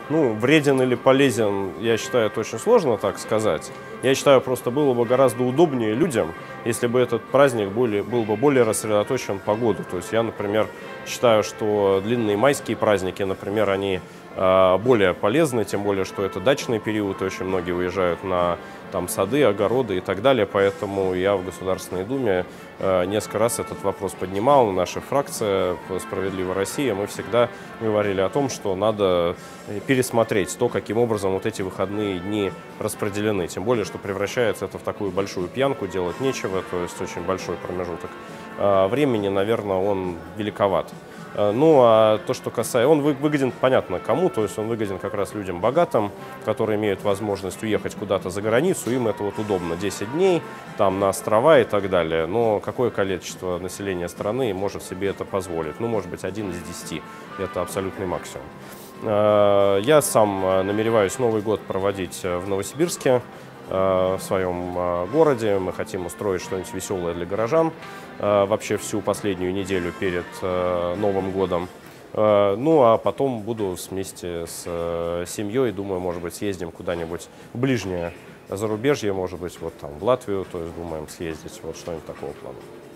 Ну, вреден или полезен, я считаю, это очень сложно так сказать. Я считаю, просто было бы гораздо удобнее людям, если бы этот праздник был бы более рассредоточен по году. То есть я, например, считаю, что длинные майские праздники, например, они более полезны, тем более, что это дачный период, и очень многие уезжают на там, сады, огороды и так далее. Поэтому я в Государственной Думе несколько раз этот вопрос поднимал. Наша фракция «Справедливая Россия», мы всегда говорили о том, что надо пересмотреть то, каким образом вот эти выходные дни распределены. Тем более, что превращается это в такую большую пьянку, делать нечего, то есть очень большой промежуток времени, наверное, он великоват. Ну, а то, что касается... Он выгоден, понятно, кому, то есть он выгоден как раз людям богатым, которые имеют возможность уехать куда-то за границу, им это вот удобно, 10 дней, там, на острова и так далее. Но какое количество населения страны может себе это позволить? Ну, может быть, 1 из 10, это абсолютный максимум. Я сам намереваюсь Новый год проводить в Новосибирске, в своем городе. Мы хотим устроить что-нибудь веселое для горожан вообще всю последнюю неделю перед Новым годом. Ну, а потом буду вместе с семьей, думаю, может быть, съездим куда-нибудь в ближнее зарубежье, может быть, вот там в Латвию, то есть думаем съездить, вот что-нибудь такого плана.